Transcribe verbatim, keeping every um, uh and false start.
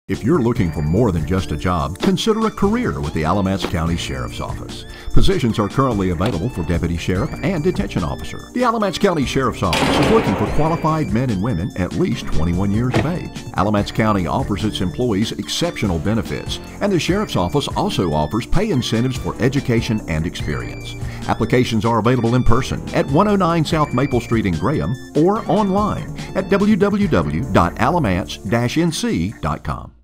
If you're looking for more than just a job, consider a career with the Alamance County Sheriff's Office. Positions are currently available for Deputy Sheriff and Detention Officer. The Alamance County Sheriff's Office is looking for qualified men and women at least twenty-one years of age. Alamance County offers its employees exceptional benefits, and the Sheriff's Office also offers pay incentives for education and experience. Applications are available in person at one oh nine South Maple Street in Graham or online at w w w dot alamance dash n c dot com.